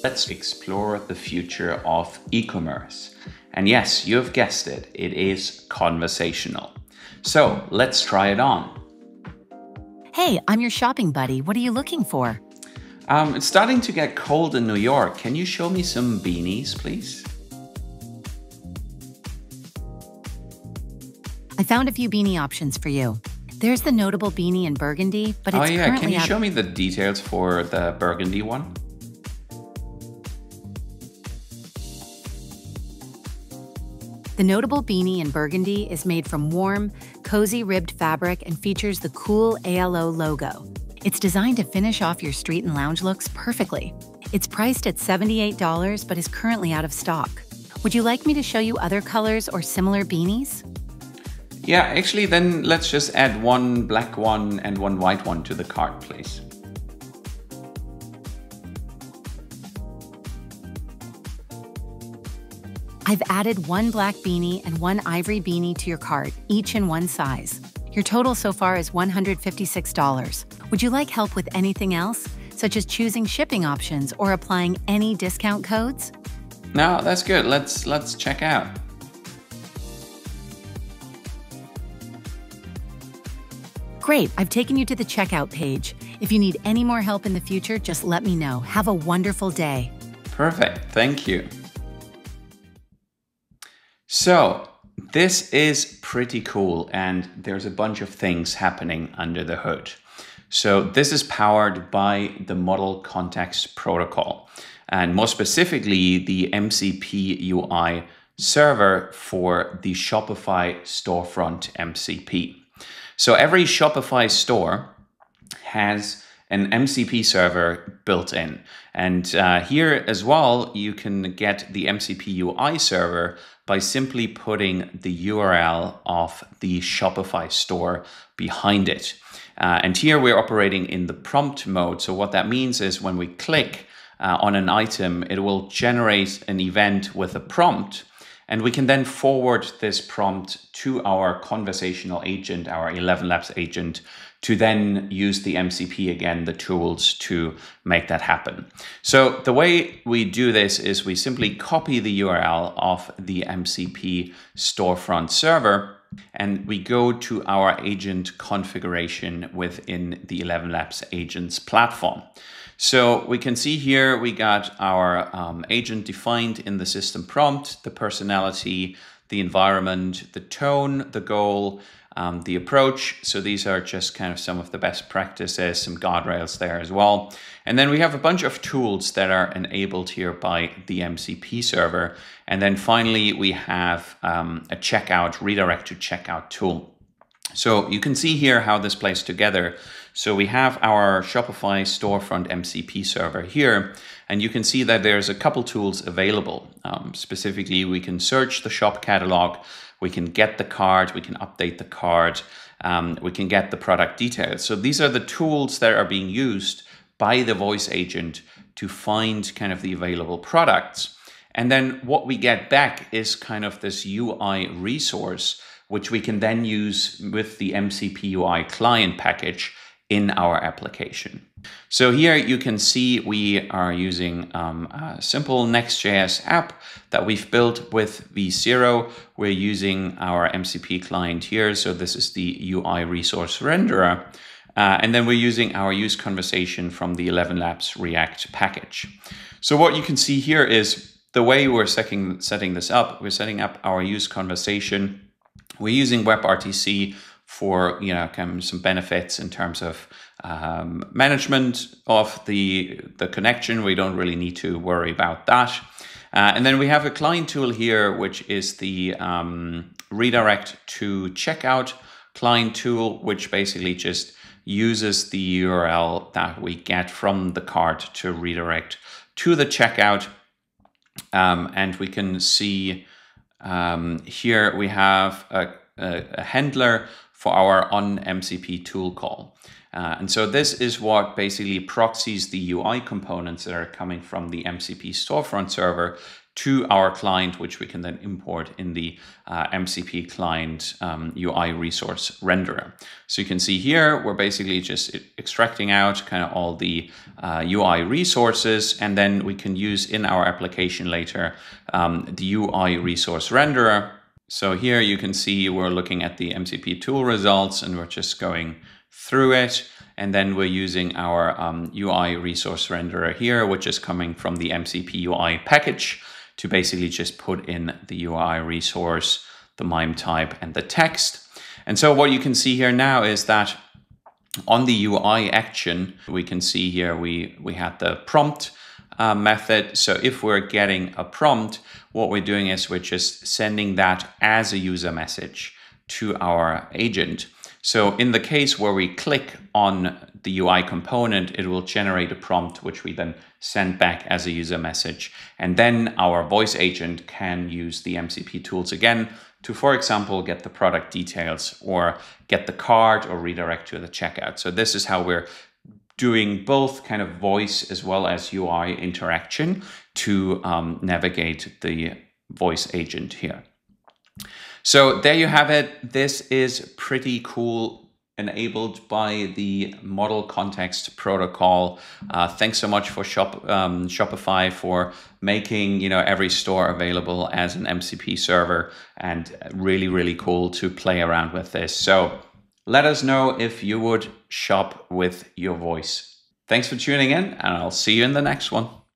Let's explore the future of e-commerce. And yes, you've guessed it, it is conversational. So let's try it on. Hey, I'm your shopping buddy. What are you looking for? It's starting to get cold in New York. Can you show me some beanies, please? I found a few beanie options for you. There's the Notable Beanie in burgundy, but it's currently Can you show me the details for the burgundy one? The Notable Beanie in burgundy is made from warm, cozy ribbed fabric and features the cool ALO logo. It's designed to finish off your street and lounge looks perfectly. It's priced at $78, but is currently out of stock. Would you like me to show you other colors or similar beanies? Yeah, actually, then let's just add one black one and one white one to the cart, please. I've added one black beanie and one ivory beanie to your cart, each in one size. Your total so far is $156. Would you like help with anything else, such as choosing shipping options or applying any discount codes? No, that's good. Let's check out. Great, I've taken you to the checkout page. If you need any more help in the future, just let me know. Have a wonderful day. Perfect, thank you. So this is pretty cool, and there's a bunch of things happening under the hood. So this is powered by the Model Context Protocol, and more specifically the MCP UI server for the Shopify storefront MCP. So every Shopify store has an MCP server built in. And here as well, you can get the MCP UI server by simply putting the URL of the Shopify store behind it. And here we're operating in the prompt mode. So what that means is when we click on an item, it will generate an event with a prompt. And we can then forward this prompt to our conversational agent, our ElevenLabs agent, to then use the MCP again, the tools to make that happen. So the way we do this is we simply copy the URL of the MCP storefront server, and we go to our agent configuration within the ElevenLabs agents platform. So we can see here we got our agent defined in the system prompt, the personality, the environment, the tone, the goal, the approach. So these are just kind of some of the best practices, some guardrails there as well. And then we have a bunch of tools that are enabled here by the MCP server. And then finally, we have a checkout, redirect to checkout tool. So you can see here how this plays together. So we have our Shopify storefront MCP server here, and you can see that there's a couple tools available. Specifically, we can search the shop catalog, we can get the card, we can update the card, we can get the product details. So these are the tools that are being used by the voice agent to find kind of the available products. And then what we get back is kind of this UI resource, which we can then use with the MCP UI client package in our application. So here you can see we are using a simple Next.js app that we've built with v0. We're using our MCP client here. So this is the UI resource renderer. And then we're using our use conversation from the ElevenLabs React package. So what you can see here is the way we're setting this up. We're setting up our use conversation. We're using WebRTC for kind of some benefits in terms of management of the connection. We don't really need to worry about that. And then we have a client tool here, which is the redirect to checkout client tool, which basically just uses the URL that we get from the cart to redirect to the checkout. And we can see here we have a handler for our on MCP tool call. And so this is what basically proxies the UI components that are coming from the MCP storefront server to our client, which we can then import in the MCP client UI resource renderer. So you can see here, we're basically just extracting out kind of all the UI resources, and then we can use in our application later the UI resource renderer. So here you can see we're looking at the MCP tool results, and we're just going through it. And then we're using our UI resource renderer here, which is coming from the MCP UI package, to basically just put in the UI resource, the MIME type, and the text. And so what you can see here now is that on the UI action, we can see here we had the prompt method. So if we're getting a prompt, what we're doing is we're just sending that as a user message to our agent. So in the case where we click on the UI component, it will generate a prompt, which we then send back as a user message. And then our voice agent can use the MCP tools again to, for example, get the product details or get the card or redirect to the checkout. So this is how we're doing both kind of voice as well as UI interaction to navigate the voice agent here. So there you have it. This is pretty cool, enabled by the Model Context Protocol. Thanks so much for Shopify for making every store available as an MCP server, and really, really cool to play around with this. So let us know if you would shop with your voice. Thanks for tuning in, and I'll see you in the next one.